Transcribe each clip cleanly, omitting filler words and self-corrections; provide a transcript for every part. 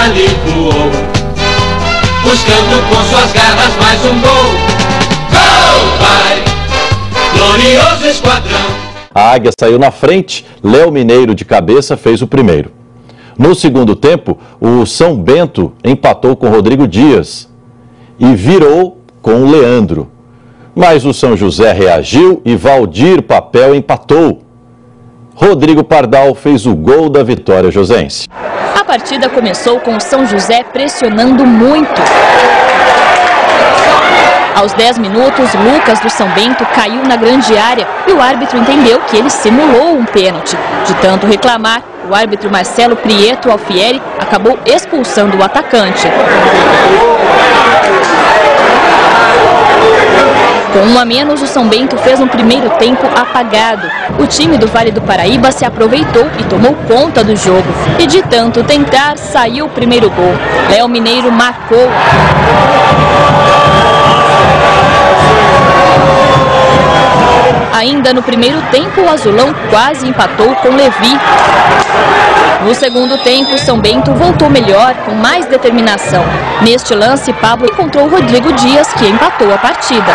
ali voou, buscando com suas garras mais um gol. Gol! Vai, glorioso esquadrão. A Águia saiu na frente, Léo Mineiro de cabeça fez o primeiro. No segundo tempo, o São Bento empatou com Rodrigo Dias e virou com o Leandro. Mas o São José reagiu e Valdir Papel empatou. Rodrigo Pardal fez o gol da vitória josense. A partida começou com o São José pressionando muito. Aos 10 minutos, Lucas do São Bento caiu na grande área e o árbitro entendeu que ele simulou um pênalti. De tanto reclamar, o árbitro Marcelo Prieto Alfieri acabou expulsando o atacante. Com 1 a menos, o São Bento fez um primeiro tempo apagado. O time do Vale do Paraíba se aproveitou e tomou conta do jogo. E de tanto tentar, saiu o primeiro gol. Léo Mineiro marcou. Ainda no primeiro tempo, o Azulão quase empatou com Levi. No segundo tempo, São Bento voltou melhor, com mais determinação. Neste lance, Pablo encontrou Rodrigo Dias, que empatou a partida.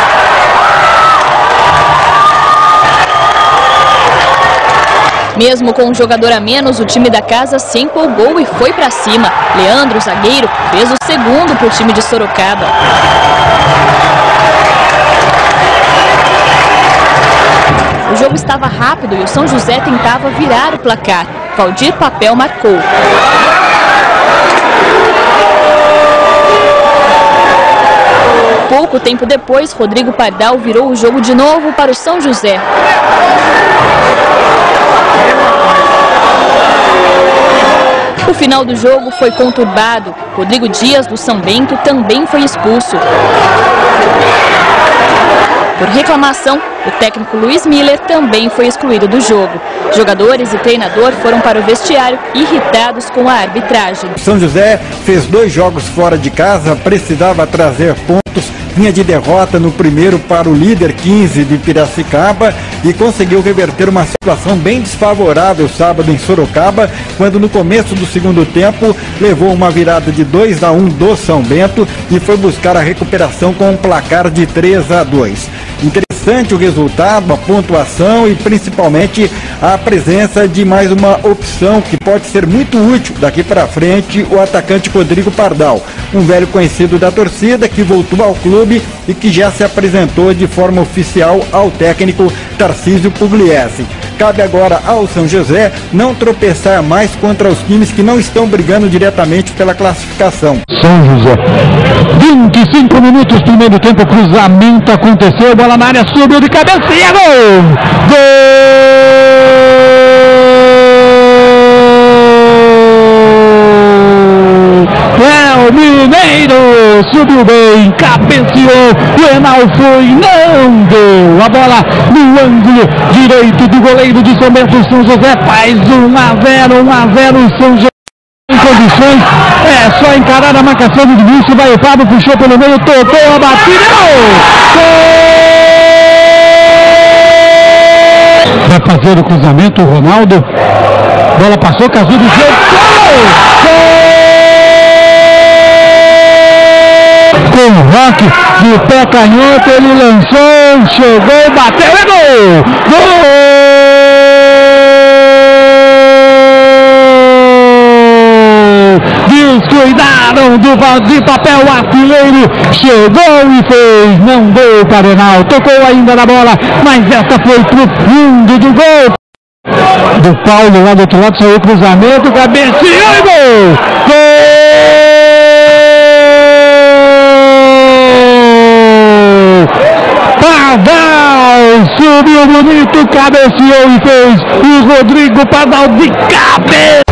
Mesmo com um jogador a menos, o time da casa se empolgou e foi para cima. Leandro, zagueiro, fez o segundo para o time de Sorocaba. O jogo estava rápido e o São José tentava virar o placar. Valdir Papel marcou. Pouco tempo depois, Rodrigo Pardal virou o jogo de novo para o São José. O final do jogo foi conturbado. Rodrigo Dias, do São Bento, também foi expulso. Por reclamação, o técnico Luiz Miller também foi excluído do jogo. Jogadores e treinador foram para o vestiário irritados com a arbitragem. São José fez 2 jogos fora de casa, precisava trazer pontos, vinha de derrota no primeiro para o líder 15 de Piracicaba e conseguiu reverter uma situação bem desfavorável sábado em Sorocaba, quando no começo do segundo tempo levou uma virada de 2 a 1 do São Bento e foi buscar a recuperação com um placar de 3 a 2. Interessante o resultado, a pontuação e principalmente a presença de mais uma opção que pode ser muito útil daqui para frente, o atacante Rodrigo Pardal, um velho conhecido da torcida que voltou ao clube e que já se apresentou de forma oficial ao técnico Tarcísio Pugliese. Cabe agora ao São José não tropeçar mais contra os times que não estão brigando diretamente pela classificação. São José, 25 minutos, primeiro tempo, cruzamento aconteceu, bola na área, subiu de cabeça e é gol! Gol! Léo Mineiro subiu bem, cabeceou, o Enal foi, não deu a bola no ângulo direito do goleiro de São Bento. São José faz 1 a 0, São José em condições, é só encarar a marcação do Vinícius, vai o Pablo, puxou pelo meio, tocou a batida, gol! Vai fazer o cruzamento, o Ronaldo, bola passou, Casudo, gol! Com o Roque, de pé canhoto, ele lançou, chegou, bateu, é gol! Gol! Descuidaram do Valdir Papel, o artilheiro chegou e fez, não deu para o Enal, tocou ainda na bola, mas essa foi pro fundo do gol. Do Paulo lá do outro lado, saiu o cruzamento, cabeceou e gol! Gol! Pardal subiu bonito, cabeceou e fez o Rodrigo Pardal de cabeça.